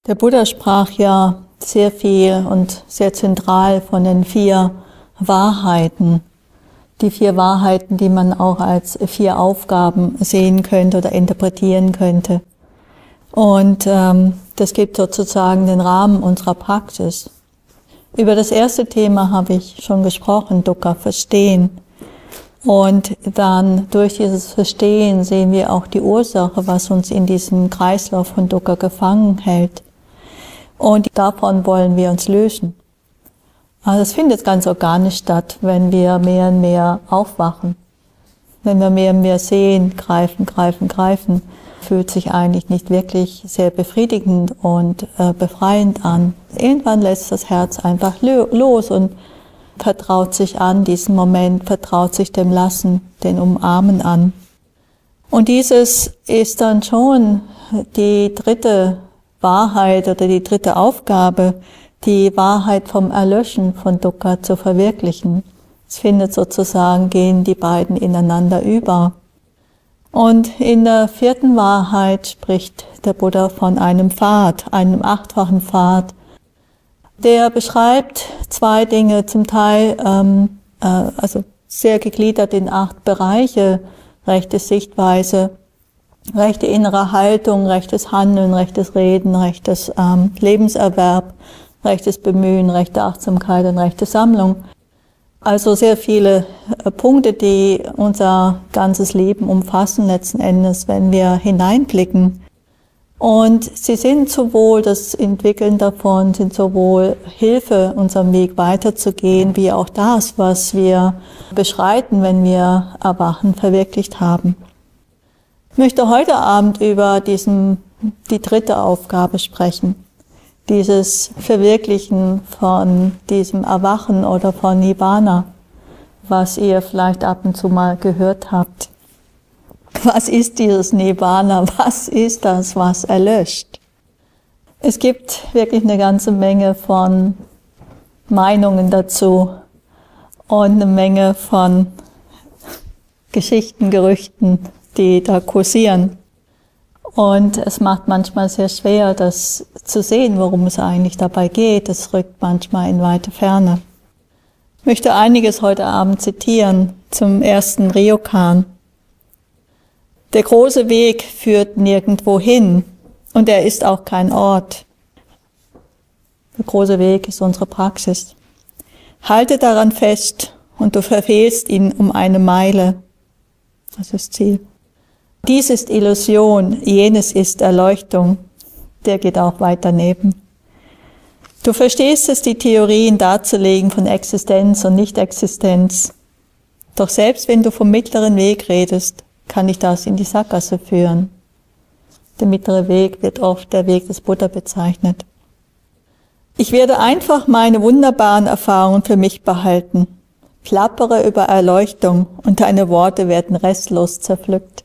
Der Buddha sprach ja sehr viel und sehr zentral von den 4 Wahrheiten. Die 4 Wahrheiten, die man auch als 4 Aufgaben sehen könnte oder interpretieren könnte. Und das gibt sozusagen den Rahmen unserer Praxis. Über das erste Thema habe ich schon gesprochen, Dukkha, Verstehen. Und dann durch dieses Verstehen sehen wir auch die Ursache, was uns in diesem Kreislauf von Dukkha gefangen hält. Und davon wollen wir uns lösen. Also es findet ganz organisch statt, wenn wir mehr und mehr aufwachen. Wenn wir mehr und mehr sehen, greifen, fühlt sich eigentlich nicht wirklich sehr befriedigend und befreiend an. Irgendwann lässt das Herz einfach los und vertraut sich an diesen Moment, vertraut sich dem Lassen, den Umarmen an. Und dieses ist dann schon die 3. Wahrheit oder die 3. Aufgabe, die Wahrheit vom Erlöschen von Dukkha zu verwirklichen. Es findet sozusagen, gehen die beiden ineinander über. Und in der 4. Wahrheit spricht der Buddha von einem Pfad, einem 8-fachen Pfad. Der beschreibt 2 Dinge, zum Teil also sehr gegliedert in 8 Bereiche: rechte Sichtweise, rechte innere Haltung, rechtes Handeln, rechtes Reden, rechtes Lebenserwerb, rechtes Bemühen, rechte Achtsamkeit und rechte Sammlung. Also sehr viele Punkte, die unser ganzes Leben umfassen letzten Endes, wenn wir hineinblicken. Und sie sind sowohl, das Entwickeln davon, sind sowohl Hilfe, unserem Weg weiterzugehen, wie auch das, was wir beschreiten, wenn wir Erwachen verwirklicht haben. Ich möchte heute Abend über die 3. Aufgabe sprechen. Dieses Verwirklichen von diesem Erwachen oder von Nibbana, was ihr vielleicht ab und zu mal gehört habt. Was ist dieses Nibbana? Was ist das, was erlöscht? Es gibt wirklich eine ganze Menge von Meinungen dazu und eine Menge von Geschichten, Gerüchten, die da kursieren. Und es macht manchmal sehr schwer, das zu sehen, worum es eigentlich dabei geht. Es rückt manchmal in weite Ferne. Ich möchte einiges heute Abend zitieren zum ersten Ryokan. Der große Weg führt nirgendwo hin und er ist auch kein Ort. Der große Weg ist unsere Praxis. Halte daran fest und du verfehlst ihn um eine Meile. Das ist das Ziel. Dies ist Illusion, jenes ist Erleuchtung. Der geht auch weit daneben. Du verstehst es, die Theorien darzulegen von Existenz und Nicht-Existenz. Doch selbst wenn du vom mittleren Weg redest, kann dich das in die Sackgasse führen. Der mittlere Weg wird oft der Weg des Buddha bezeichnet. Ich werde einfach meine wunderbaren Erfahrungen für mich behalten, plappere über Erleuchtung und deine Worte werden restlos zerpflückt.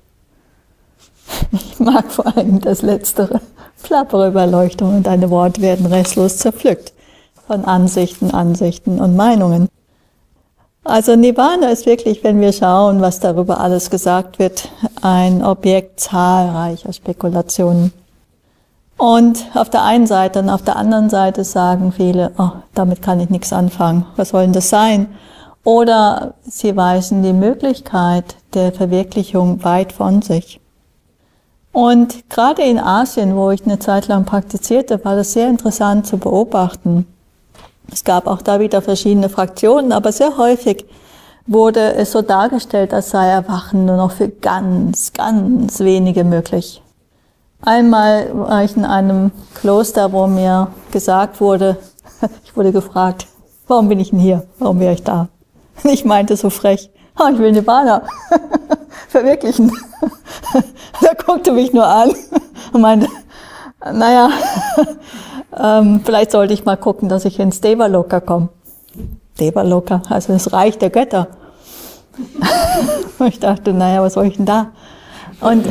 Ich mag vor allem das Letztere. Plappere über Erleuchtung und deine Worte werden restlos zerpflückt von Ansichten und Meinungen. Also Nibbana ist wirklich, wenn wir schauen, was darüber alles gesagt wird, ein Objekt zahlreicher Spekulationen. Und auf der einen Seite und auf der anderen Seite sagen viele, oh, damit kann ich nichts anfangen, was soll denn das sein? Oder sie weisen die Möglichkeit der Verwirklichung weit von sich. Und gerade in Asien, wo ich eine Zeit lang praktizierte, war das sehr interessant zu beobachten. Es gab auch da wieder verschiedene Fraktionen, aber sehr häufig wurde es so dargestellt, als sei Erwachen nur noch für ganz wenige möglich. Einmal war ich in einem Kloster, wo mir gesagt wurde, ich wurde gefragt, warum bin ich denn hier? Warum wäre ich da? Und ich meinte so frech, ich will Nibbana verwirklichen. Da guckte mich nur an und meinte, naja, vielleicht sollte ich mal gucken, dass ich ins Devaloka komme. Devaloka, also das Reich der Götter. Und ich dachte, naja, was soll ich denn da? Und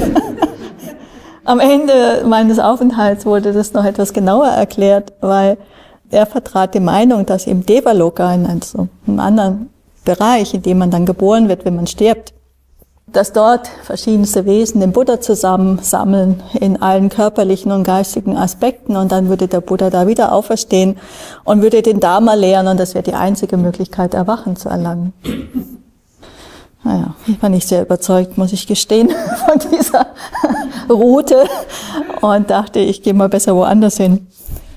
am Ende meines Aufenthalts wurde das noch etwas genauer erklärt, weil er vertrat die Meinung, dass im Devaloka, in einem anderen Bereich, in dem man dann geboren wird, wenn man stirbt, dass dort verschiedenste Wesen den Buddha zusammensammeln in allen körperlichen und geistigen Aspekten und dann würde der Buddha da wieder auferstehen und würde den Dharma lehren und das wäre die einzige Möglichkeit, Erwachen zu erlangen. Naja, ich war nicht sehr überzeugt, muss ich gestehen, von dieser Route und dachte, ich gehe mal besser woanders hin.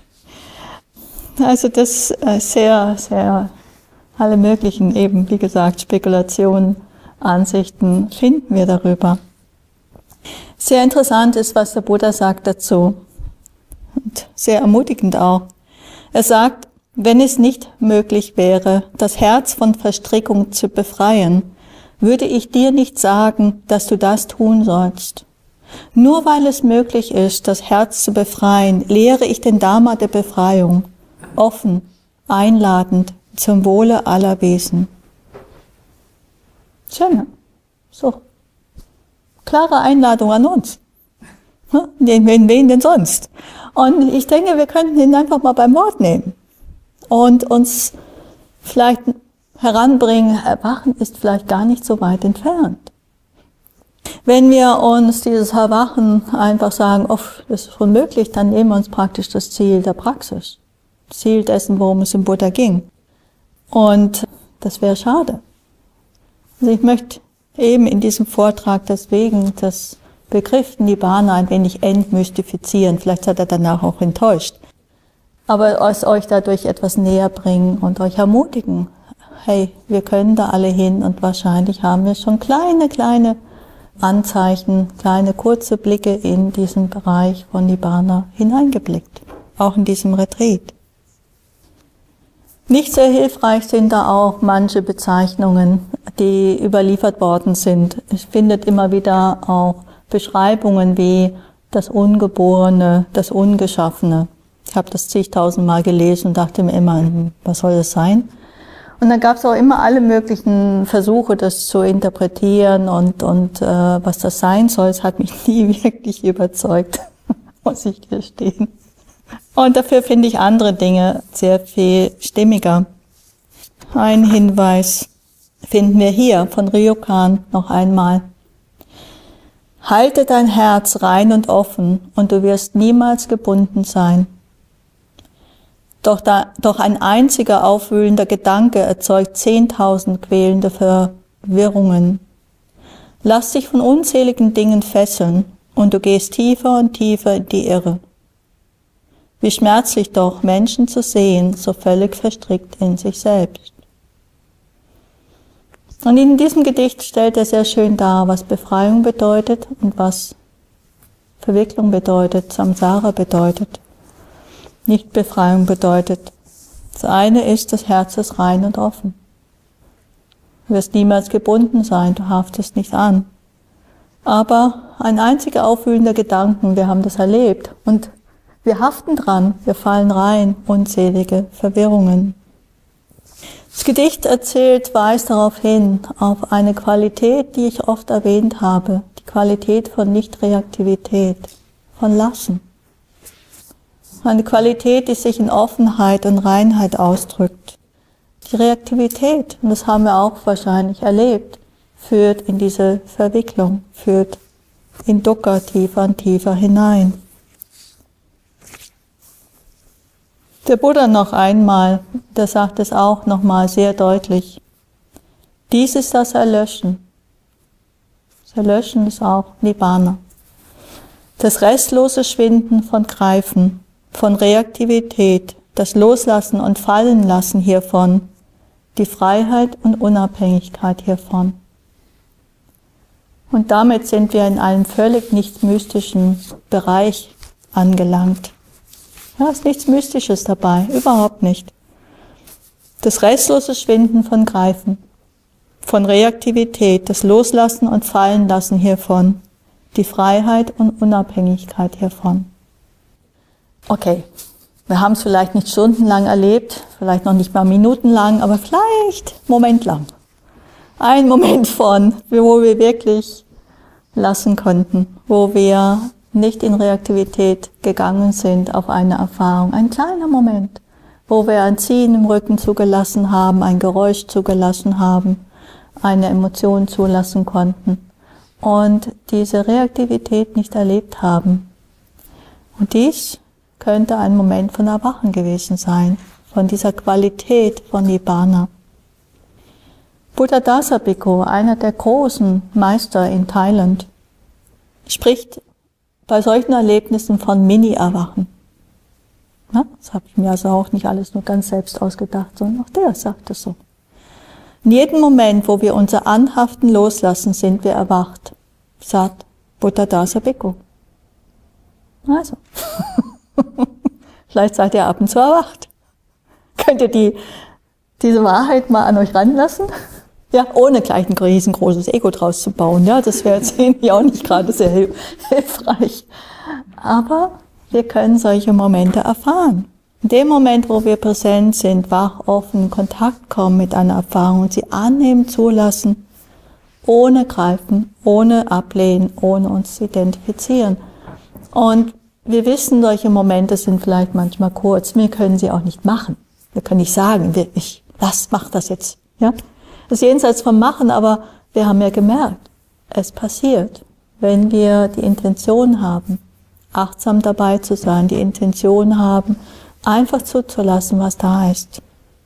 Also das sehr, sehr alle möglichen eben, wie gesagt, Spekulationen, Ansichten finden wir darüber. Sehr interessant ist, was der Buddha sagt dazu. Und sehr ermutigend auch. Er sagt, wenn es nicht möglich wäre, das Herz von Verstrickung zu befreien, würde ich dir nicht sagen, dass du das tun sollst. Nur weil es möglich ist, das Herz zu befreien, lehre ich den Dharma der Befreiung, offen, einladend, zum Wohle aller Wesen. Schön, so. Klare Einladung an uns. Wen denn sonst? Und ich denke, wir könnten ihn einfach mal beim Wort nehmen und uns vielleicht heranbringen, Erwachen ist vielleicht gar nicht so weit entfernt. Wenn wir uns dieses Erwachen einfach sagen, oh, das ist unmöglich, dann nehmen wir uns praktisch das Ziel der Praxis. Das Ziel dessen, worum es im Buddha ging. Und das wäre schade. Also ich möchte eben in diesem Vortrag deswegen das Begriff Nibbana ein wenig entmystifizieren. Vielleicht hat er danach auch enttäuscht. Aber es euch dadurch etwas näher bringen und euch ermutigen. Hey, wir können da alle hin und wahrscheinlich haben wir schon kleine Anzeichen, kleine kurze Blicke in diesen Bereich von Nibbana hineingeblickt. Auch in diesem Retreat. Nicht sehr hilfreich sind da auch manche Bezeichnungen, die überliefert worden sind. Es findet immer wieder auch Beschreibungen wie das Ungeborene, das Ungeschaffene. Ich habe das zigtausendmal gelesen und dachte mir immer, was soll das sein? Und dann gab es auch immer alle möglichen Versuche, das zu interpretieren und was das sein soll. Es hat mich nie wirklich überzeugt, muss ich gestehen. Und dafür finde ich andere Dinge sehr viel stimmiger. Ein Hinweis finden wir hier von Ryokan noch einmal. Halte dein Herz rein und offen und du wirst niemals gebunden sein. Doch ein einziger aufwühlender Gedanke erzeugt 10.000 quälende Verwirrungen. Lass dich von unzähligen Dingen fesseln und du gehst tiefer und tiefer in die Irre. Wie schmerzlich doch, Menschen zu sehen, so völlig verstrickt in sich selbst. Und in diesem Gedicht stellt er sehr schön dar, was Befreiung bedeutet und was Verwicklung bedeutet, Samsara bedeutet. Nicht Befreiung bedeutet. Das eine ist, das Herz ist rein und offen. Du wirst niemals gebunden sein, du haftest nicht an. Aber ein einziger aufwühlender Gedanken, wir haben das erlebt und wir haften dran, wir fallen rein, unzählige Verwirrungen. Das Gedicht weist darauf hin, auf eine Qualität, die ich oft erwähnt habe, die Qualität von Nichtreaktivität, von Lassen. Eine Qualität, die sich in Offenheit und Reinheit ausdrückt. Die Reaktivität, und das haben wir auch wahrscheinlich erlebt, führt in diese Verwicklung, führt in Dukkha tiefer und tiefer hinein. Der Buddha noch einmal, der sagt es auch nochmal sehr deutlich. Dies ist das Erlöschen. Das Erlöschen ist auch Nibbana. Das restlose Schwinden von Greifen, von Reaktivität, das Loslassen und Fallenlassen hiervon, die Freiheit und Unabhängigkeit hiervon. Und damit sind wir in einem völlig nicht mystischen Bereich angelangt. Ja, ist nichts Mystisches dabei, überhaupt nicht. Das restlose Schwinden von Greifen, von Reaktivität, das Loslassen und Fallenlassen hiervon, die Freiheit und Unabhängigkeit hiervon. Okay, wir haben es vielleicht nicht stundenlang erlebt, vielleicht noch nicht mal minutenlang, aber vielleicht momentlang. Ein Moment wo wir wirklich lassen konnten, wo wir nicht in Reaktivität gegangen sind auf eine Erfahrung. Ein kleiner Moment, wo wir ein Ziehen im Rücken zugelassen haben, ein Geräusch zugelassen haben, eine Emotion zulassen konnten. und diese Reaktivität nicht erlebt haben. Und dies könnte ein Moment von Erwachen gewesen sein, von dieser Qualität von Nibbana. Buddhadasa Bhikkhu, einer der großen Meister in Thailand, spricht bei solchen Erlebnissen von Mini-Erwachen. Das habe ich mir also auch nicht alles nur ganz selbst ausgedacht, sondern auch der sagt es so. In jedem Moment, wo wir unser Anhaften loslassen, sind wir erwacht, sagt Buddhadasa Bhikkhu. Also, vielleicht seid ihr ab und zu erwacht. Könnt ihr diese Wahrheit mal an euch ranlassen? Ja, ohne gleich ein riesengroßes Ego draus zu bauen. Ja, das wäre jetzt irgendwie auch nicht gerade sehr hilfreich. Aber wir können solche Momente erfahren. In dem Moment, wo wir präsent sind, wach, offen, in Kontakt kommen mit einer Erfahrung und sie annehmen, zulassen, ohne greifen, ohne ablehnen, ohne uns zu identifizieren. Und wir wissen, solche Momente sind vielleicht manchmal kurz. Wir können sie auch nicht machen. Wir können nicht sagen, mach das jetzt. Ja? Das ist jenseits vom Machen, aber wir haben ja gemerkt, es passiert, wenn wir die Intention haben, achtsam dabei zu sein, die Intention haben, einfach zuzulassen, was da ist.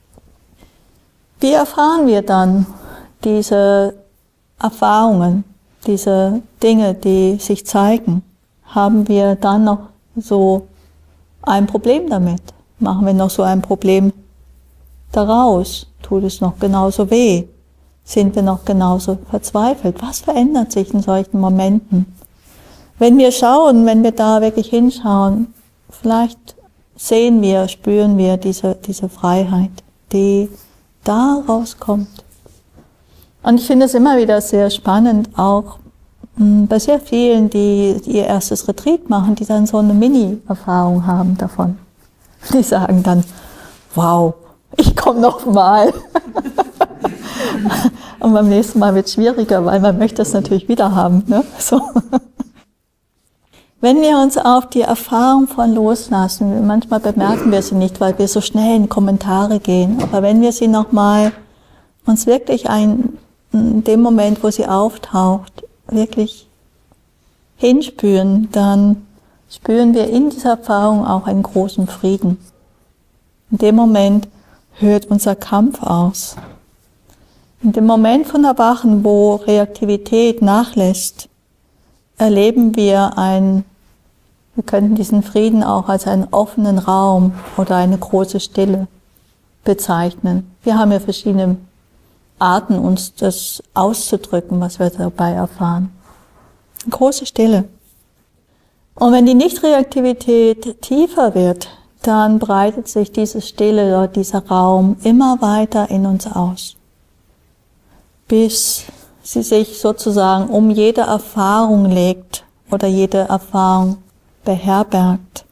Wie erfahren wir dann diese Erfahrungen, diese Dinge, die sich zeigen? Haben wir dann noch so ein Problem damit? Machen wir noch so ein Problem daraus? Tut es noch genauso weh? Sind wir noch genauso verzweifelt? Was verändert sich in solchen Momenten? Wenn wir schauen, wenn wir da wirklich hinschauen, vielleicht sehen wir, spüren wir diese Freiheit, die da rauskommt. Und ich finde es immer wieder sehr spannend, auch bei sehr vielen, die ihr erstes Retreat machen, die dann so eine Mini-Erfahrung haben davon. Die sagen dann, wow, ich komme noch mal. Und beim nächsten Mal wird es schwieriger, weil man möchte es natürlich wieder haben. Ne? So. Wenn wir uns auf die Erfahrung von Loslassen, manchmal bemerken wir sie nicht, weil wir so schnell in Kommentare gehen, aber wenn wir sie nochmal uns wirklich in dem Moment, wo sie auftaucht, wirklich hinspüren, dann spüren wir in dieser Erfahrung auch einen großen Frieden. In dem Moment hört unser Kampf aus. In dem Moment von Erwachen, wo Reaktivität nachlässt, erleben wir könnten diesen Frieden auch als einen offenen Raum oder eine große Stille bezeichnen. Wir haben ja verschiedene Arten, uns das auszudrücken, was wir dabei erfahren. Eine große Stille. Und wenn die Nichtreaktivität tiefer wird, dann breitet sich diese Stille oder dieser Raum immer weiter in uns aus, bis sie sich sozusagen um jede Erfahrung legt oder jede Erfahrung beherbergt.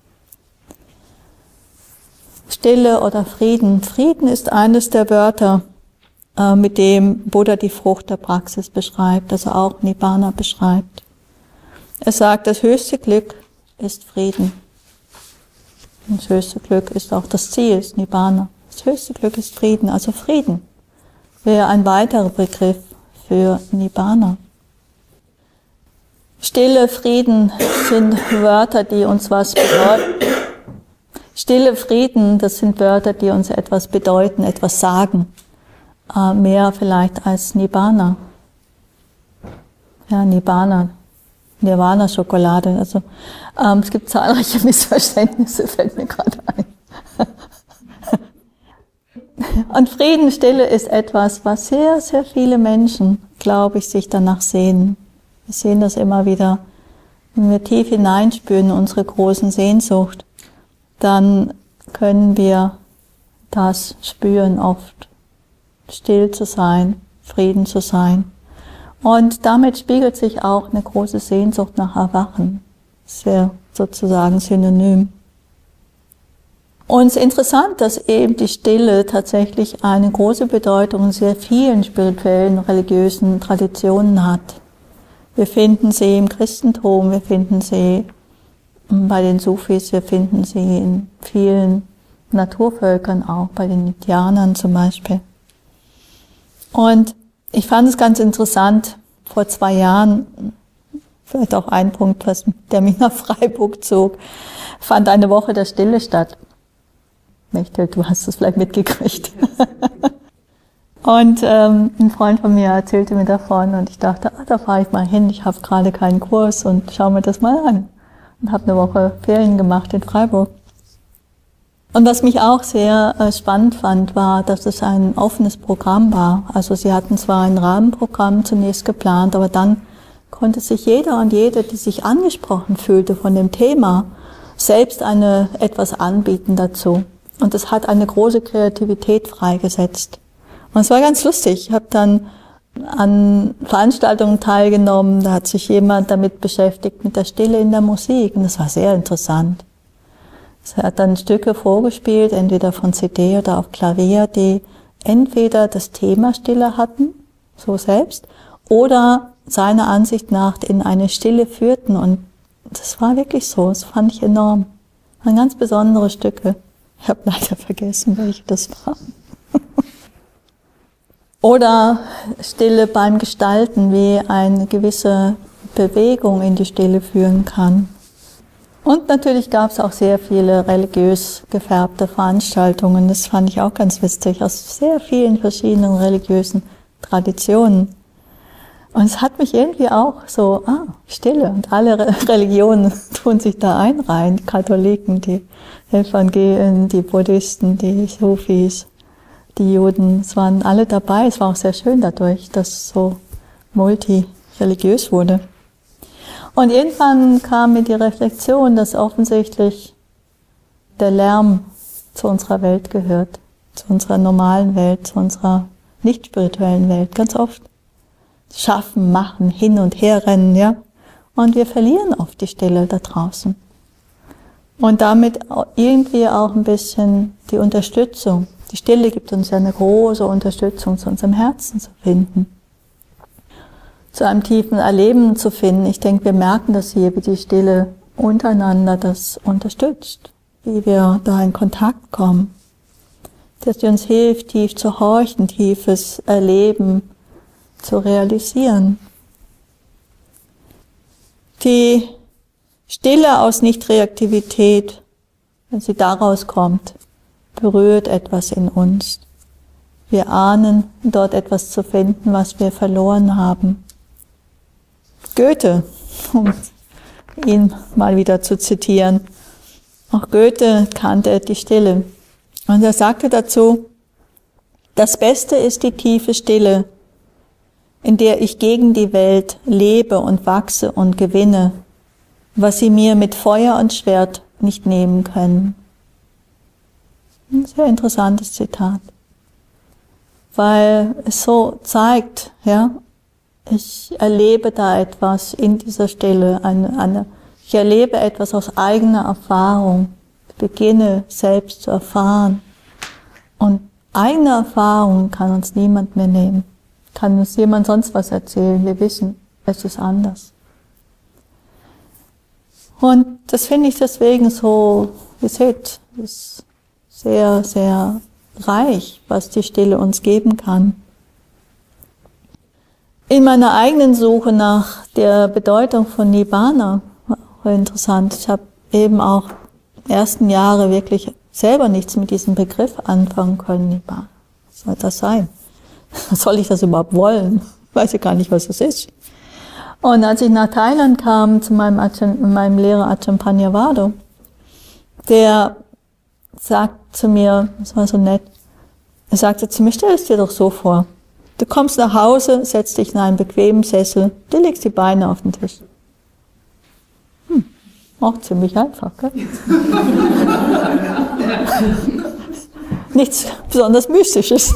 Stille oder Frieden. Frieden ist eines der Wörter, mit dem Buddha die Frucht der Praxis beschreibt, also auch Nibbana beschreibt. Er sagt, das höchste Glück ist Frieden. Das höchste Glück ist auch das Ziel, ist Nibbana. Das höchste Glück ist Frieden, also Frieden wäre ein weiterer Begriff für Nibbana. Stille, Frieden sind Wörter, die uns was bedeuten. Stille, Frieden, das sind Wörter, die uns etwas bedeuten, etwas sagen. Mehr vielleicht als Nibbana. Ja, Nibbana, Nirvana-Schokolade. Also es gibt zahlreiche Missverständnisse, fällt mir gerade ein. Und Frieden, Stille ist etwas, was sehr, sehr viele Menschen, glaube ich, sich danach sehnen. Wir sehen das immer wieder, wenn wir tief hineinspüren in unsere großen Sehnsucht, dann können wir das spüren, oft still zu sein, Frieden zu sein. Und damit spiegelt sich auch eine große Sehnsucht nach Erwachen. Das wäre sozusagen synonym. Und es ist interessant, dass eben die Stille tatsächlich eine große Bedeutung in sehr vielen spirituellen, religiösen Traditionen hat. Wir finden sie im Christentum, wir finden sie bei den Sufis, wir finden sie in vielen Naturvölkern auch, bei den Indianern zum Beispiel. Und ich fand es ganz interessant, vor 2 Jahren, vielleicht auch ein Punkt, der mich nach Freiburg zog, fand eine Woche der Stille statt. Mechtel, du hast es vielleicht mitgekriegt. Und ein Freund von mir erzählte mir davon und ich dachte, da fahre ich mal hin, ich habe gerade keinen Kurs und schau mir das mal an. Und habe eine Woche Ferien gemacht in Freiburg. Und was mich auch sehr spannend fand, war, dass es ein offenes Programm war. Also sie hatten zwar ein Rahmenprogramm zunächst geplant, aber dann konnte sich jeder und jede, die sich angesprochen fühlte von dem Thema, selbst etwas anbieten dazu. Und es hat eine große Kreativität freigesetzt. Und es war ganz lustig. Ich habe dann an Veranstaltungen teilgenommen, da hat sich jemand damit beschäftigt, mit der Stille in der Musik. Und das war sehr interessant. Er hat dann Stücke vorgespielt, entweder von CD oder auf Klavier, die entweder das Thema Stille hatten, so selbst, oder seiner Ansicht nach in eine Stille führten. Und das war wirklich so, das fand ich enorm. Das waren ganz besondere Stücke. Ich habe leider vergessen, welche das waren. Oder Stille beim Gestalten, wie eine gewisse Bewegung in die Stille führen kann. Und natürlich gab es auch sehr viele religiös gefärbte Veranstaltungen. Das fand ich auch ganz witzig, aus sehr vielen verschiedenen religiösen Traditionen. Und es hat mich irgendwie auch so, Stille. Und alle Religionen tun sich da einreihen. Die Katholiken, die Evangelien, die Buddhisten, die Sufis, die Juden. Es waren alle dabei. Es war auch sehr schön dadurch, dass es so multireligiös wurde. Und irgendwann kam mir die Reflexion, dass offensichtlich der Lärm zu unserer Welt gehört. Zu unserer normalen Welt, zu unserer nicht spirituellen Welt. Ganz oft. Schaffen, machen, hin und her rennen, ja. Und wir verlieren oft die Stille da draußen. Und damit irgendwie auch ein bisschen die Unterstützung. Die Stille gibt uns ja eine große Unterstützung, zu unserem Herzen zu finden. Zu einem tiefen Erleben zu finden. Ich denke, wir merken das hier, wie die Stille untereinander das unterstützt. Wie wir da in Kontakt kommen. Dass sie uns hilft, tief zu horchen, tiefes Erleben zu realisieren. Die Stille aus Nichtreaktivität, wenn sie daraus kommt, berührt etwas in uns. Wir ahnen, dort etwas zu finden, was wir verloren haben. Goethe, um ihn mal wieder zu zitieren, auch Goethe kannte die Stille. Und er sagte dazu, das Beste ist die tiefe Stille, in der ich gegen die Welt lebe und wachse und gewinne, was sie mir mit Feuer und Schwert nicht nehmen können. Ein sehr interessantes Zitat, weil es so zeigt, ja, ich erlebe da etwas in dieser Stille, ich erlebe etwas aus eigener Erfahrung, ich beginne selbst zu erfahren. Und eigene Erfahrung kann uns niemand mehr nehmen. Kann uns jemand sonst was erzählen, wir wissen, es ist anders. Und das finde ich deswegen so, ihr seht, ist sehr, sehr reich, was die Stille uns geben kann. In meiner eigenen Suche nach der Bedeutung von Nibbana, war interessant, ich habe eben auch die ersten Jahre wirklich selber nichts mit diesem Begriff anfangen können, Nibbana. Was soll das sein? Soll ich das überhaupt wollen? Ich weiß ja gar nicht, was das ist. Und als ich nach Thailand kam, zu meinem Lehrer Ajahn Panyavado, der sagt zu mir, das war so nett, er sagte zu mir, stell es dir doch so vor, du kommst nach Hause, setzt dich in einen bequemen Sessel, du legst die Beine auf den Tisch. Auch ziemlich einfach, gell? Nichts besonders Mystisches.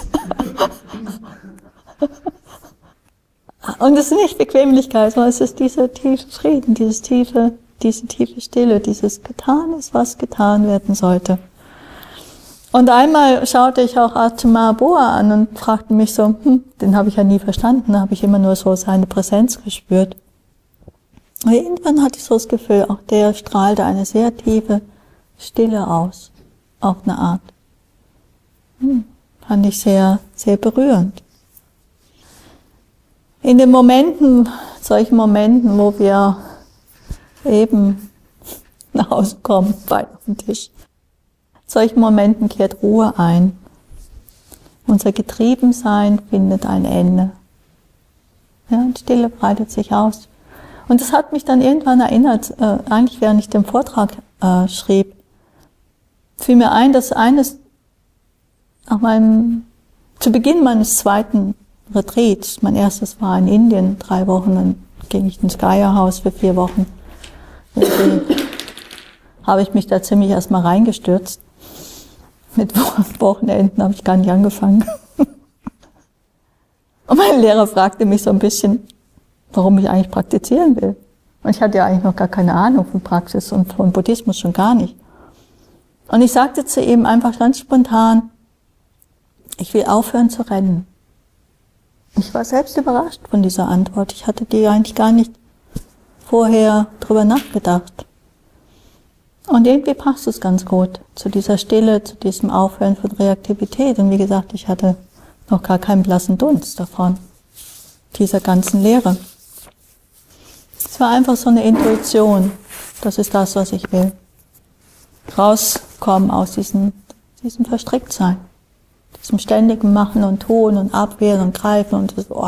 Und es ist nicht Bequemlichkeit, sondern es ist dieser tiefe Frieden, diese tiefe Stille, dieses getan ist, was getan werden sollte. Und einmal schaute ich auch Ajahn Mahabua an und fragte mich so, den habe ich ja nie verstanden, da habe ich immer nur so seine Präsenz gespürt. Und irgendwann hatte ich so das Gefühl, auch der strahlte eine sehr tiefe Stille aus, auf eine Art. Fand ich sehr, sehr berührend. In den Momenten, solchen Momenten, wo wir eben nach Hause kommen, Bein auf den Tisch, in solchen Momenten kehrt Ruhe ein. Unser Getriebensein findet ein Ende. Ja, und Stille breitet sich aus. Und das hat mich dann irgendwann erinnert, eigentlich während ich den Vortrag schrieb, fiel mir ein, dass eines zu Beginn meines zweiten Retreats, mein erstes war in Indien, 3 Wochen, dann ging ich ins Gaia-Haus für 4 Wochen. Irgendwie habe ich mich da ziemlich erstmal reingestürzt. Mit Wochenenden habe ich gar nicht angefangen. Und mein Lehrer fragte mich so ein bisschen, warum ich eigentlich praktizieren will. Und ich hatte ja eigentlich noch gar keine Ahnung von Praxis und von Buddhismus schon gar nicht. Und ich sagte zu ihm einfach ganz spontan, ich will aufhören zu rennen. Ich war selbst überrascht von dieser Antwort. Ich hatte die eigentlich gar nicht vorher drüber nachgedacht. Und irgendwie passt es ganz gut zu dieser Stille, zu diesem Aufhören von Reaktivität. Und wie gesagt, ich hatte noch gar keinen blassen Dunst davon, dieser ganzen Lehre. Es war einfach so eine Intuition. Das ist das, was ich will. Rauskommen aus diesem Verstricktsein. Diesem ständigen Machen und Tun und Abwehren und Greifen und so,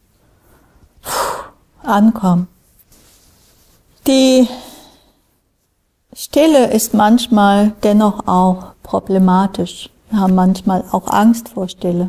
ankommen. Die Stille ist manchmal dennoch auch problematisch. Wir haben manchmal auch Angst vor Stille,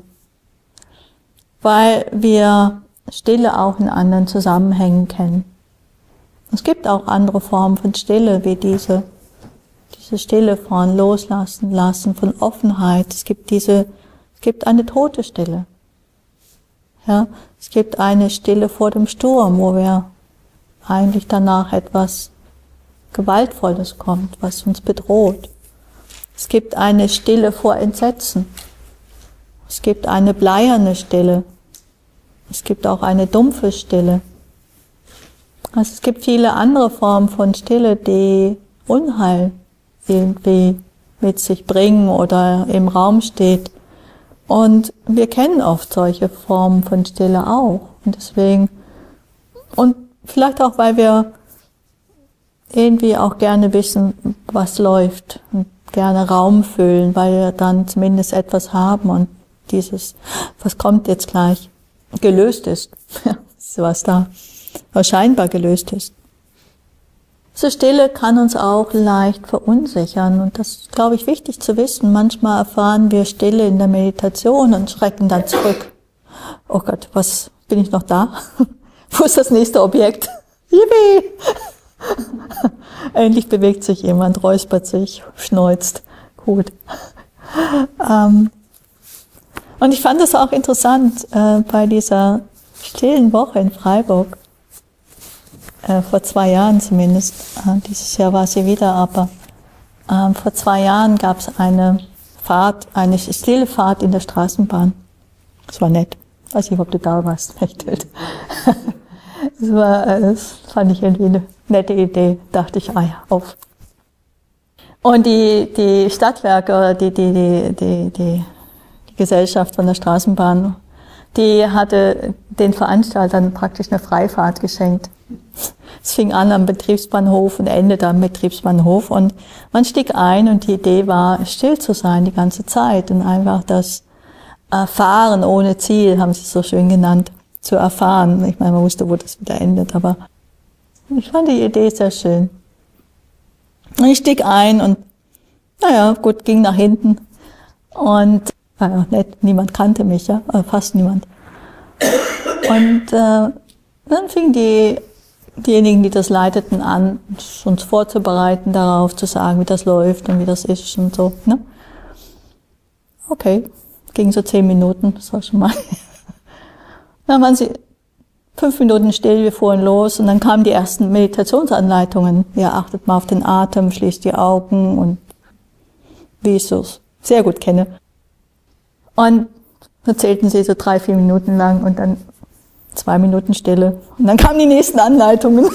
weil wir Stille auch in anderen Zusammenhängen kennen. Es gibt auch andere Formen von Stille, wie diese Stille von Loslassen, Lassen, von Offenheit. Es gibt eine tote Stille. Ja, es gibt eine Stille vor dem Sturm, wo wir eigentlich danach etwas Gewaltvolles kommt, was uns bedroht. Es gibt eine Stille vor Entsetzen. Es gibt eine bleierne Stille. Es gibt auch eine dumpfe Stille. Also es gibt viele andere Formen von Stille, die Unheil irgendwie mit sich bringen oder im Raum steht. Und wir kennen oft solche Formen von Stille auch. Und deswegen, und vielleicht auch, weil wir irgendwie auch gerne wissen, was läuft und gerne Raum füllen, weil wir dann zumindest etwas haben und dieses, was kommt jetzt gleich, gelöst ist. Was da scheinbar gelöst ist. So Stille kann uns auch leicht verunsichern und das ist, glaube ich, wichtig zu wissen. Manchmal erfahren wir Stille in der Meditation und schrecken dann zurück. Oh Gott, was, bin ich noch da? Wo ist das nächste Objekt? Yippie! Endlich bewegt sich jemand, räuspert sich, schneuzt. Gut. Und ich fand es auch interessant bei dieser stillen Woche in Freiburg, vor 2 Jahren zumindest, dieses Jahr war sie wieder, aber vor 2 Jahren gab es eine stille Fahrt in der Straßenbahn. Das war nett. Ich weiß nicht, ob du da warst, Mechthild. Das fand ich irgendwie eine nette Idee, dachte ich, auf. Und die Stadtwerke, die Gesellschaft von der Straßenbahn, die hatte den Veranstaltern praktisch eine Freifahrt geschenkt. Es fing an am Betriebsbahnhof und endete am Betriebsbahnhof und man stieg ein und die Idee war, still zu sein die ganze Zeit und einfach das Fahren ohne Ziel, haben sie es so schön genannt, zu erfahren. Ich meine, man wusste, wo das wieder endet, aber ich fand die Idee sehr schön. Und ich stieg ein und, gut, ging nach hinten und war auch nett, niemand kannte mich, ja, fast niemand. Und dann fingen diejenigen, die das leiteten, an, uns vorzubereiten darauf, zu sagen, wie das läuft und wie das ist und so, ne? Okay, ging so 10 Minuten, das war schon mal. Dann waren sie 5 Minuten still, wir fuhren los und dann kamen die ersten Meditationsanleitungen. Ja, achtet mal auf den Atem, schließt die Augen und wie ich es sehr gut kenne. Und erzählten sie so 3, 4 Minuten lang und dann 2 Minuten Stille. Und dann kamen die nächsten Anleitungen.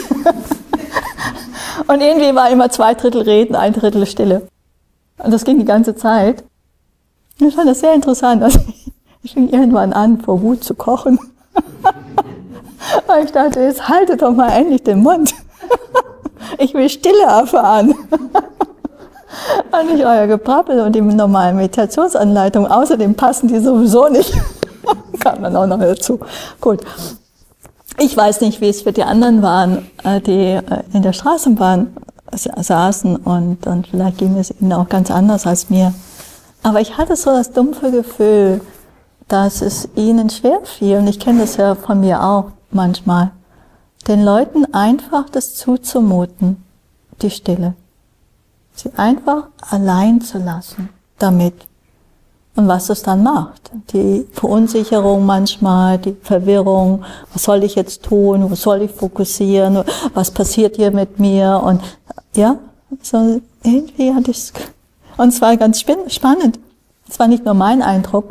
Und irgendwie war immer 2/3 Reden, 1/3 Stille. Und das ging die ganze Zeit. Ich fand das sehr interessant. Also ich fing irgendwann an, vor Wut zu kochen. Und ich dachte, jetzt haltet doch mal endlich den Mund. Ich will Stille erfahren. Und nicht euer Gebrabbel und die normalen Meditationsanleitungen. Außerdem passen die sowieso nicht. Kam dann auch noch dazu. Gut. Ich weiß nicht, wie es für die anderen waren, die in der Straßenbahn saßen und vielleicht ging es ihnen auch ganz anders als mir. Aber ich hatte so das dumpfe Gefühl, dass es ihnen schwer fiel, und ich kenne das ja von mir auch manchmal, den Leuten einfach das zuzumuten, die Stille. Sie einfach allein zu lassen damit. Und was es dann macht. Die Verunsicherung manchmal, die Verwirrung, was soll ich jetzt tun, wo soll ich fokussieren, was passiert hier mit mir, und ja, so irgendwie hatte ich es, und es war ganz spannend. Es war nicht nur mein Eindruck.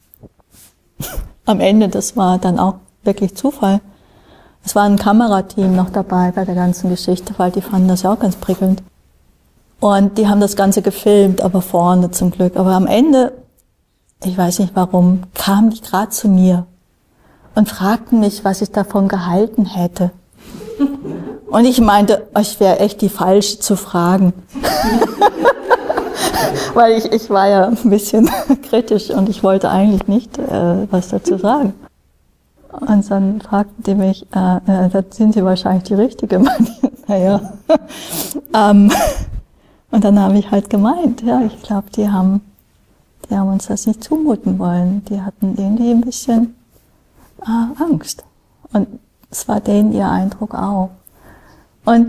Am Ende, das war dann auch wirklich Zufall. Es war ein Kamerateam noch dabei bei der ganzen Geschichte, weil die fanden das ja auch ganz prickelnd. Und die haben das Ganze gefilmt, aber vorne zum Glück. Aber am Ende, ich weiß nicht warum, kamen die gerade zu mir und fragten mich, was ich davon gehalten hätte. Und ich meinte, ich wäre echt die Falsche zu fragen. Weil ich war ja ein bisschen kritisch und ich wollte eigentlich nicht was dazu sagen. Und dann fragten die mich, da sind Sie wahrscheinlich die Richtige. Naja. Und dann habe ich halt gemeint, ja, ich glaube, die haben uns das nicht zumuten wollen. Die hatten irgendwie ein bisschen Angst. Und es war denen ihr Eindruck auch. Und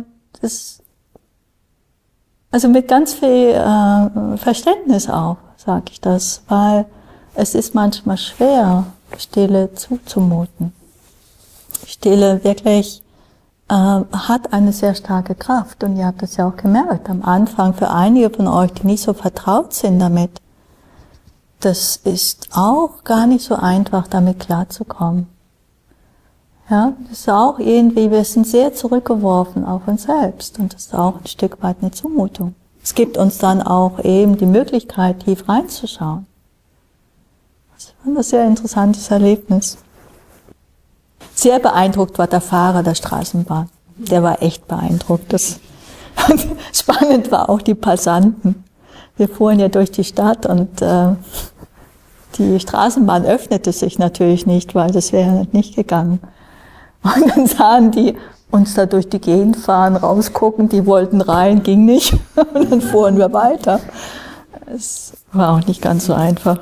also mit ganz viel Verständnis auch, sage ich das, weil es ist manchmal schwer, Stille zuzumuten. Stille wirklich hat eine sehr starke Kraft, und ihr habt das ja auch gemerkt am Anfang, für einige von euch, die nicht so vertraut sind damit, das ist auch gar nicht so einfach, damit klarzukommen. Ja, das ist auch irgendwie, wir sind sehr zurückgeworfen auf uns selbst, und das ist auch ein Stück weit eine Zumutung. Es gibt uns dann auch eben die Möglichkeit, tief reinzuschauen. Das war ein sehr interessantes Erlebnis. Sehr beeindruckt war der Fahrer der Straßenbahn. Der war echt beeindruckt. Spannend war auch die Passanten. Wir fuhren ja durch die Stadt und die Straßenbahn öffnete sich natürlich nicht, weil das wäre nicht gegangen. Und dann sahen die uns da durch die Gegend fahren, rausgucken, die wollten rein, ging nicht. Und dann fuhren wir weiter. Es war auch nicht ganz so einfach.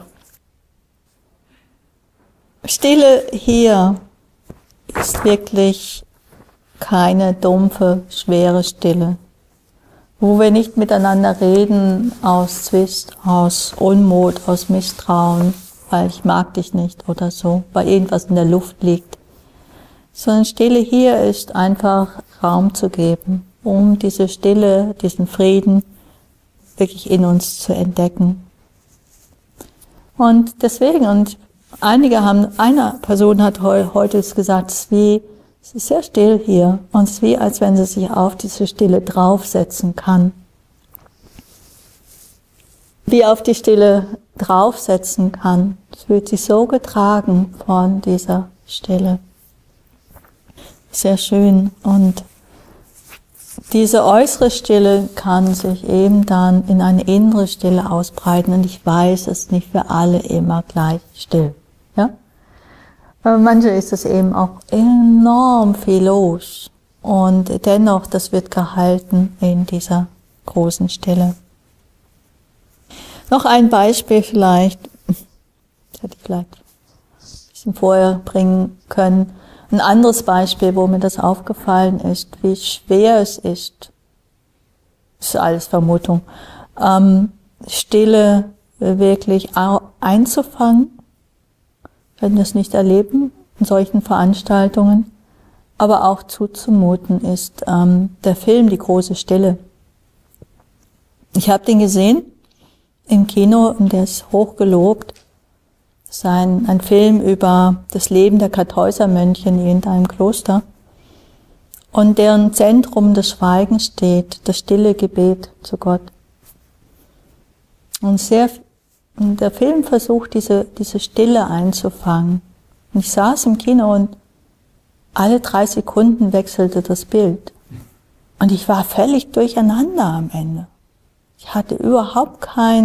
Stille hier ist wirklich keine dumpfe, schwere Stille, wo wir nicht miteinander reden aus Zwist, aus Unmut, aus Misstrauen, weil ich mag dich nicht oder so, weil irgendwas in der Luft liegt. Sondern Stille hier ist einfach Raum zu geben, um diese Stille, diesen Frieden wirklich in uns zu entdecken. Und deswegen, und eine Person hat heute gesagt, es ist sehr still hier, und es ist wie, als wenn sie sich auf diese Stille draufsetzen kann. Wie auf die Stille draufsetzen kann. Es fühlt sich so getragen von dieser Stille. Sehr schön. Und diese äußere Stille kann sich eben dann in eine innere Stille ausbreiten. Und ich weiß, es ist nicht für alle immer gleich still. Ja? Aber manche ist es eben auch enorm viel los. Und dennoch, das wird gehalten in dieser großen Stille. Noch ein Beispiel vielleicht, das hätte ich vielleicht ein bisschen vorher bringen können. Ein anderes Beispiel, wo mir das aufgefallen ist, wie schwer es ist, das ist alles Vermutung, Stille wirklich einzufangen, wenn wir es nicht erleben in solchen Veranstaltungen, aber auch zuzumuten ist der Film Die große Stille. Ich habe den gesehen im Kino und der ist hoch gelobt. Das ist ein Film über das Leben der Kartäusermönche in einem Kloster, und deren Zentrum des Schweigens steht, das stille Gebet zu Gott. Und der Film versucht, diese Stille einzufangen. Und ich saß im Kino und alle 3 Sekunden wechselte das Bild. Und ich war völlig durcheinander am Ende. Ich hatte überhaupt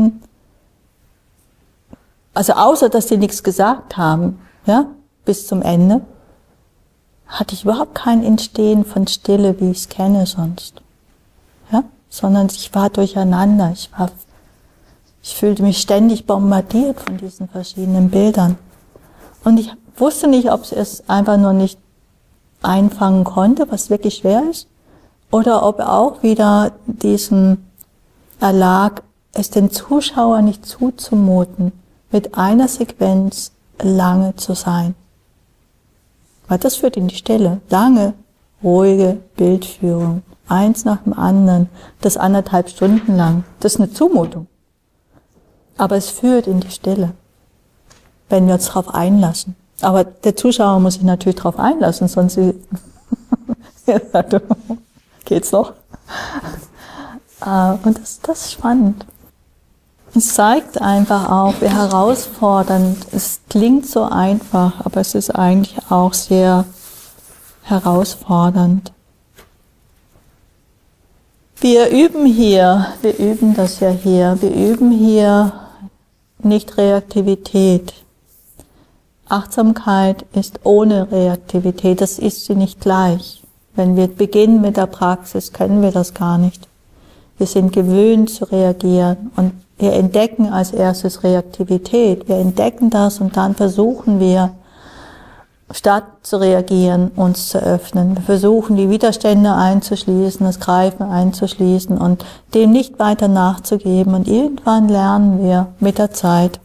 also außer, dass die nichts gesagt haben, ja, bis zum Ende, hatte ich überhaupt kein Entstehen von Stille, wie ich es kenne sonst. Ja, sondern ich war durcheinander. Ich fühlte mich ständig bombardiert von diesen verschiedenen Bildern. Und ich wusste nicht, ob es einfach nur nicht einfangen konnte, was wirklich schwer ist, oder ob er auch wieder diesem erlag, es den Zuschauer nicht zuzumuten, mit einer Sequenz lange zu sein. Weil das führt in die Stille. Lange, ruhige Bildführung. Eins nach dem anderen. Das 1,5 Stunden lang. Das ist eine Zumutung. Aber es führt in die Stille. Wenn wir uns darauf einlassen. Aber der Zuschauer muss sich natürlich darauf einlassen, sonst geht's noch. Und das ist spannend. Es zeigt einfach auch, wie herausfordernd, es klingt so einfach, aber es ist eigentlich auch sehr herausfordernd. Wir üben das ja hier, wir üben hier nicht Reaktivität. Achtsamkeit ist ohne Reaktivität, das ist sie nicht gleich. Wenn wir beginnen mit der Praxis, können wir das gar nicht. Wir sind gewöhnt zu reagieren und wir entdecken als erstes Reaktivität. Wir entdecken das und dann versuchen wir, statt zu reagieren, uns zu öffnen. Wir versuchen, die Widerstände einzuschließen, das Greifen einzuschließen und dem nicht weiter nachzugeben. Und irgendwann lernen wir mit der Zeit,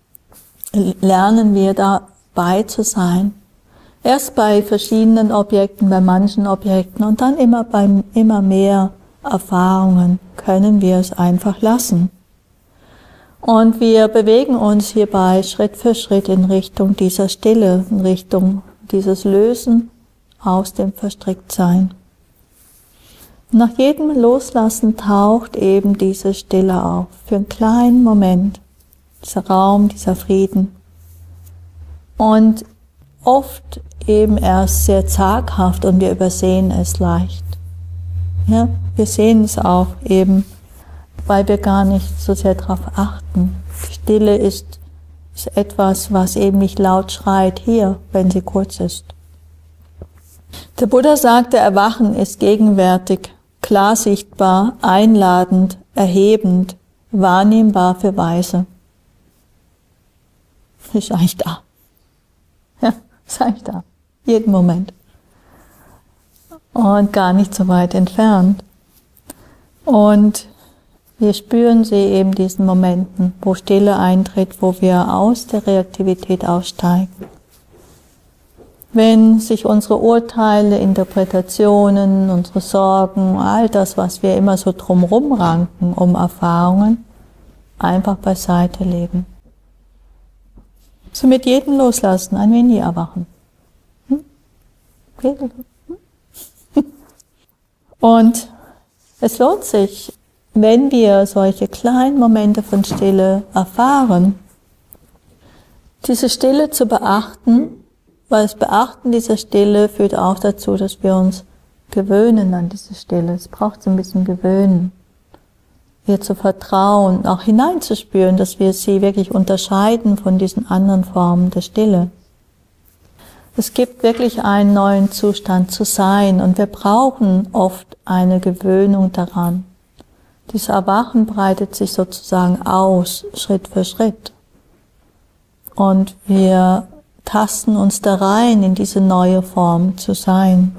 dabei zu sein. Erst bei verschiedenen Objekten, bei manchen Objekten und dann immer mehr Erfahrungen können wir es einfach lassen. Und wir bewegen uns hierbei Schritt für Schritt in Richtung dieser Stille, in Richtung dieses Lösen aus dem Verstricktsein. Und nach jedem Loslassen taucht eben diese Stille auf, für einen kleinen Moment, dieser Raum, dieser Frieden. Und oft eben erst sehr zaghaft und wir übersehen es leicht. Ja, wir sehen es auch eben, weil wir gar nicht so sehr darauf achten. Stille ist etwas, was eben nicht laut schreit hier, wenn sie kurz ist. Der Buddha sagte, Erwachen ist gegenwärtig, klar sichtbar, einladend, erhebend, wahrnehmbar für Weise. Ist eigentlich da. Ja, ist eigentlich da. Jeden Moment. Und gar nicht so weit entfernt. Und wir spüren sie eben diesen Momenten, wo Stille eintritt, wo wir aus der Reaktivität aussteigen. Wenn sich unsere Urteile, Interpretationen, unsere Sorgen, all das, was wir immer so drumherum ranken, um Erfahrungen, einfach beiseite legen. So mit jedem Loslassen ein wenig erwachen. Und es lohnt sich, wenn wir solche kleinen Momente von Stille erfahren, diese Stille zu beachten, weil das Beachten dieser Stille führt auch dazu, dass wir uns gewöhnen an diese Stille. Es braucht so ein bisschen Gewöhnen, ihr zu vertrauen, auch hineinzuspüren, dass wir sie wirklich unterscheiden von diesen anderen Formen der Stille. Es gibt wirklich einen neuen Zustand zu sein und wir brauchen oft eine Gewöhnung daran. Dieses Erwachen breitet sich sozusagen aus, Schritt für Schritt. Und wir tasten uns da rein, in diese neue Form zu sein.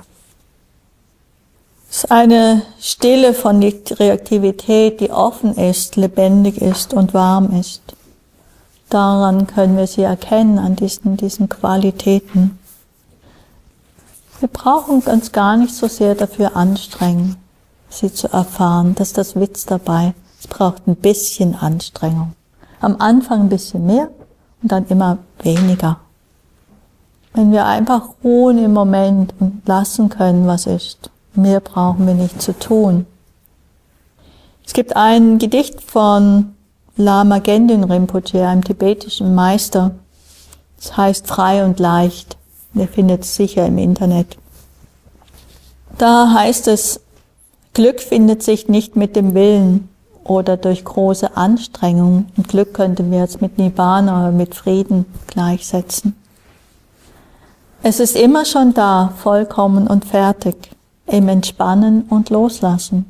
Es ist eine Stille von Reaktivität, die offen ist, lebendig ist und warm ist. Daran können wir sie erkennen, an diesen Qualitäten. Wir brauchen uns gar nicht so sehr dafür anstrengen, sie zu erfahren. Das ist das Witz dabei. Es braucht ein bisschen Anstrengung. Am Anfang ein bisschen mehr und dann immer weniger. Wenn wir einfach ruhen im Moment und lassen können, was ist, mehr brauchen wir nicht zu tun. Es gibt ein Gedicht von Lama Gendun Rinpoche, einem tibetischen Meister. Es heißt Frei und leicht. Ihr findet es sicher im Internet. Da heißt es, Glück findet sich nicht mit dem Willen oder durch große Anstrengung. Und Glück könnten wir jetzt mit Nibbana oder mit Frieden gleichsetzen. Es ist immer schon da, vollkommen und fertig, im Entspannen und Loslassen.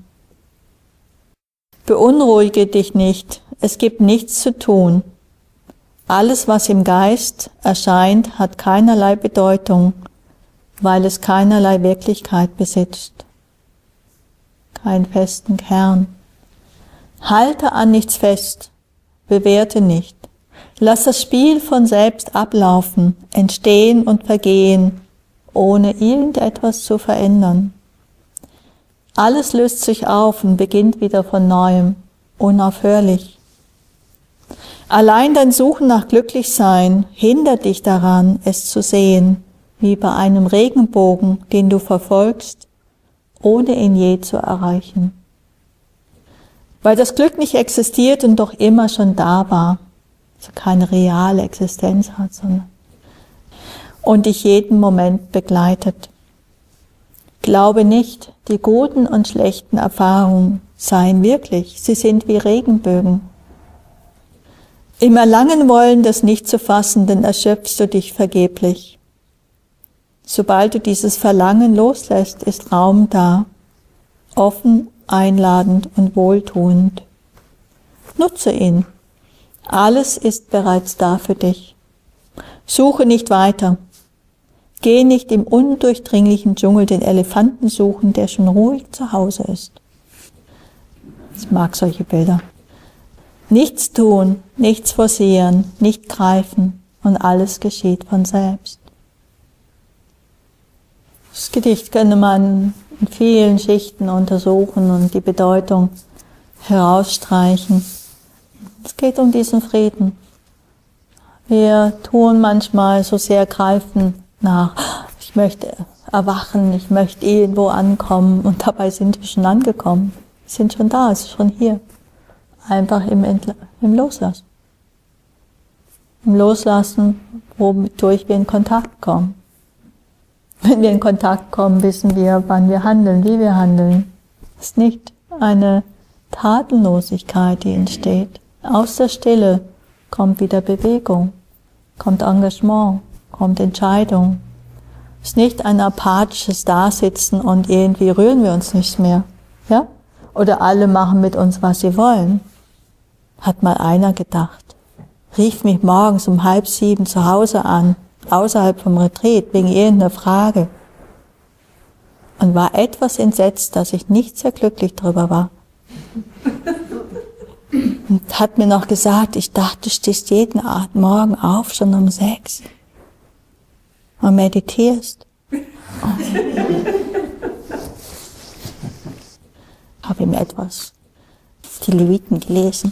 Beunruhige dich nicht, es gibt nichts zu tun. Alles, was im Geist erscheint, hat keinerlei Bedeutung, weil es keinerlei Wirklichkeit besitzt. Keinen festen Kern. Halte an nichts fest, bewerte nicht. Lass das Spiel von selbst ablaufen, entstehen und vergehen, ohne irgendetwas zu verändern. Alles löst sich auf und beginnt wieder von Neuem, unaufhörlich. Allein dein Suchen nach Glücklichsein hindert dich daran, es zu sehen, wie bei einem Regenbogen, den du verfolgst, ohne ihn je zu erreichen. Weil das Glück nicht existiert und doch immer schon da war, also keine reale Existenz hat, sondern und dich jeden Moment begleitet. Glaube nicht, die guten und schlechten Erfahrungen seien wirklich, sie sind wie Regenbögen. Im Erlangen wollen, das nicht zu fassenden, erschöpfst du dich vergeblich. Sobald du dieses Verlangen loslässt, ist Raum da, offen, einladend und wohltuend. Nutze ihn. Alles ist bereits da für dich. Suche nicht weiter. Geh nicht im undurchdringlichen Dschungel den Elefanten suchen, der schon ruhig zu Hause ist. Ich mag solche Bilder. Nichts tun, nichts forcieren, nicht greifen und alles geschieht von selbst. Das Gedicht könnte man in vielen Schichten untersuchen und die Bedeutung herausstreichen. Es geht um diesen Frieden. Wir tun manchmal so sehr greifen nach, ich möchte erwachen, ich möchte irgendwo ankommen und dabei sind wir schon angekommen. Wir sind schon da, es ist schon hier. Einfach im Loslassen. Im Loslassen, wodurch wir in Kontakt kommen. Wenn wir in Kontakt kommen, wissen wir, wann wir handeln, wie wir handeln. Es ist nicht eine Tatenlosigkeit, die entsteht. Aus der Stille kommt wieder Bewegung, kommt Engagement, kommt Entscheidung. Es ist nicht ein apathisches Dasitzen und irgendwie rühren wir uns nicht mehr. Ja? Oder alle machen mit uns, was sie wollen. Hat mal einer gedacht. Rief mich morgens um 6:30 zu Hause an, außerhalb vom Retreat, wegen irgendeiner Frage. Und war etwas entsetzt, dass ich nicht sehr glücklich darüber war. Und hat mir noch gesagt, ich dachte, du stehst jeden Morgen auf, schon um 6 und meditierst. Habe ihm etwas die Leviten gelesen.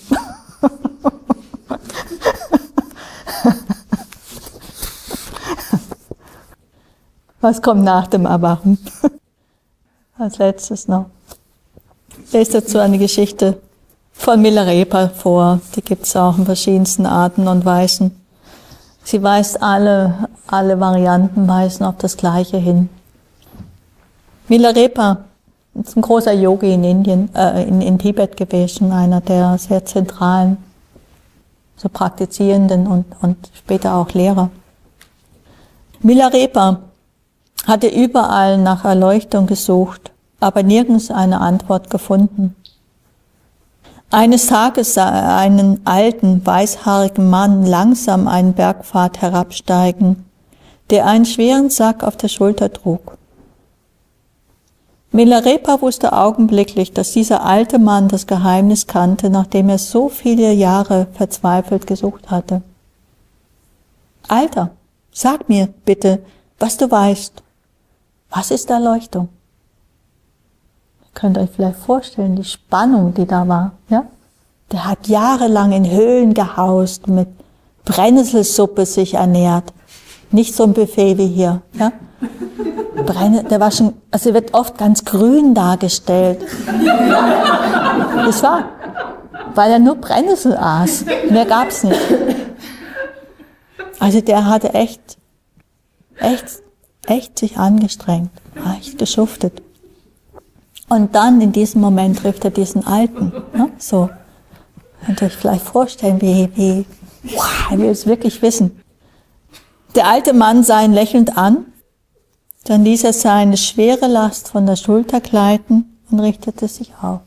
Was kommt nach dem Erwachen? Als letztes noch. Ich lese dazu eine Geschichte von Milarepa vor. Die gibt es auch in verschiedensten Arten und Weisen. Sie weist alle Varianten weisen auf das Gleiche hin. Milarepa ist ein großer Yogi in Indien, in Tibet gewesen, einer der sehr zentralen, so Praktizierenden und später auch Lehrer. Milarepa hatte überall nach Erleuchtung gesucht, aber nirgends eine Antwort gefunden. Eines Tages sah er einen alten, weißhaarigen Mann langsam einen Bergpfad herabsteigen, der einen schweren Sack auf der Schulter trug. Milarepa wusste augenblicklich, dass dieser alte Mann das Geheimnis kannte, nachdem er so viele Jahre verzweifelt gesucht hatte. Alter, sag mir bitte, was du weißt. Was ist Erleuchtung? Ihr könnt euch vielleicht vorstellen, die Spannung, die da war. Ja? Der hat jahrelang in Höhlen gehaust, mit Brennnesselsuppe sich ernährt. Nicht so ein Buffet wie hier. Ja? Der war schon, also er wird oft ganz grün dargestellt. Das war, weil er nur Brennnessel aß. Mehr gab's nicht. Also der hatte echt echt sich angestrengt, echt geschuftet. Und dann in diesem Moment trifft er diesen Alten. Ne? So. Könnt ihr euch vielleicht vorstellen, er will es wirklich wissen. Der alte Mann sah ihn lächelnd an, dann ließ er seine schwere Last von der Schulter gleiten und richtete sich auf.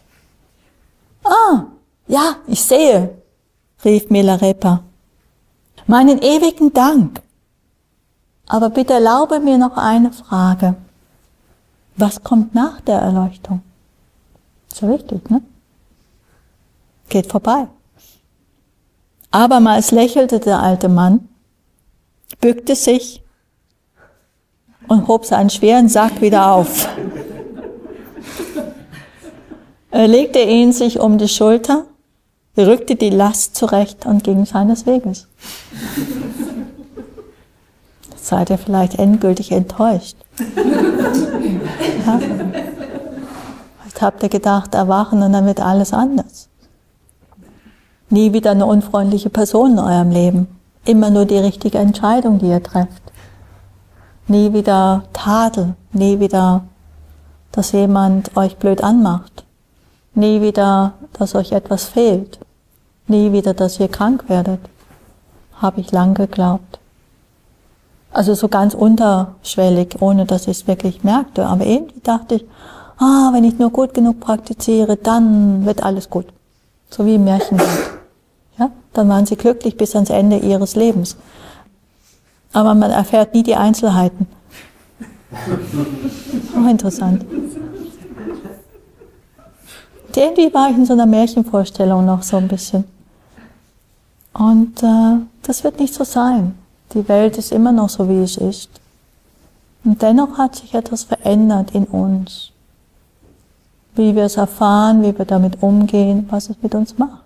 Ah, ja, ich sehe, rief Milarepa. Meinen ewigen Dank. Aber bitte erlaube mir noch eine Frage. Was kommt nach der Erleuchtung? So wichtig, ne? Geht vorbei. Abermals lächelte der alte Mann, bückte sich und hob seinen schweren Sack wieder auf. Er legte ihn sich um die Schulter, rückte die Last zurecht und ging seines Weges. Jetzt seid ihr vielleicht endgültig enttäuscht. Ja? Vielleicht habt ihr gedacht, erwachen und dann wird alles anders. Nie wieder eine unfreundliche Person in eurem Leben. Immer nur die richtige Entscheidung, die ihr trefft. Nie wieder Tadel, nie wieder, dass jemand euch blöd anmacht. Nie wieder, dass euch etwas fehlt. Nie wieder, dass ihr krank werdet. Habe ich lang geglaubt. Also so ganz unterschwellig, ohne dass ich es wirklich merkte. Aber irgendwie dachte ich, wenn ich nur gut genug praktiziere, dann wird alles gut. So wie im Märchenwelt. Ja? Dann waren sie glücklich bis ans Ende ihres Lebens. Aber man erfährt nie die Einzelheiten. Auch interessant. Irgendwie war ich in so einer Märchenvorstellung noch so ein bisschen. Und das wird nicht so sein. Die Welt ist immer noch so, wie es ist. Und dennoch hat sich etwas verändert in uns. Wie wir es erfahren, wie wir damit umgehen, was es mit uns macht.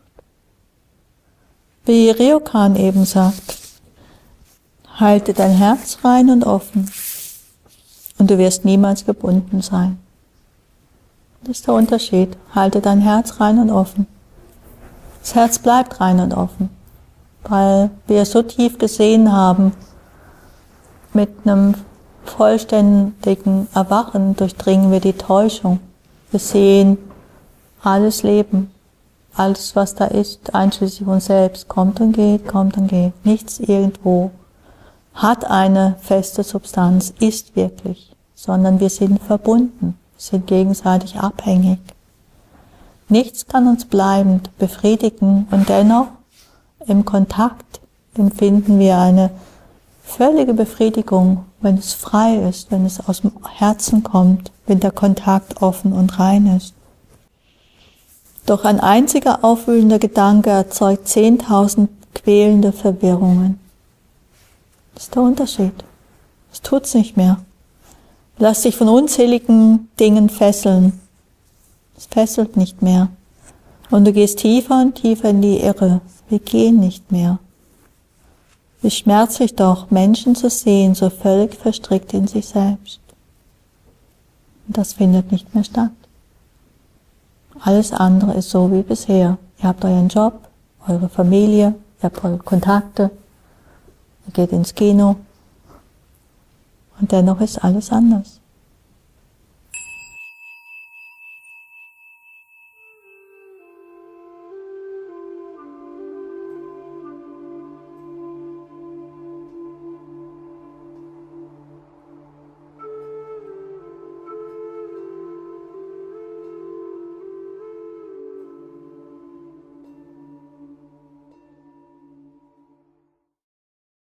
Wie Ryokan eben sagt, halte dein Herz rein und offen und du wirst niemals gebunden sein. Das ist der Unterschied. Halte dein Herz rein und offen. Das Herz bleibt rein und offen, weil wir so tief gesehen haben, mit einem vollständigen Erwachen durchdringen wir die Täuschung. Wir sehen alles Leben, alles was da ist, einschließlich uns selbst, kommt und geht, kommt und geht. Nichts irgendwo hat eine feste Substanz, ist wirklich, sondern wir sind verbunden, sind gegenseitig abhängig. Nichts kann uns bleibend befriedigen und dennoch im Kontakt empfinden wir eine völlige Befriedigung, wenn es frei ist, wenn es aus dem Herzen kommt, wenn der Kontakt offen und rein ist. Doch ein einziger aufwühlender Gedanke erzeugt 10.000 quälende Verwirrungen. Das ist der Unterschied. Es tut's nicht mehr. Lass dich von unzähligen Dingen fesseln. Es fesselt nicht mehr. Und du gehst tiefer und tiefer in die Irre. Wir gehen nicht mehr. Wie schmerzlich doch, Menschen zu sehen, so völlig verstrickt in sich selbst. Und das findet nicht mehr statt. Alles andere ist so wie bisher. Ihr habt euren Job, eure Familie, ihr habt eure Kontakte, ihr geht ins Kino. Und dennoch ist alles anders.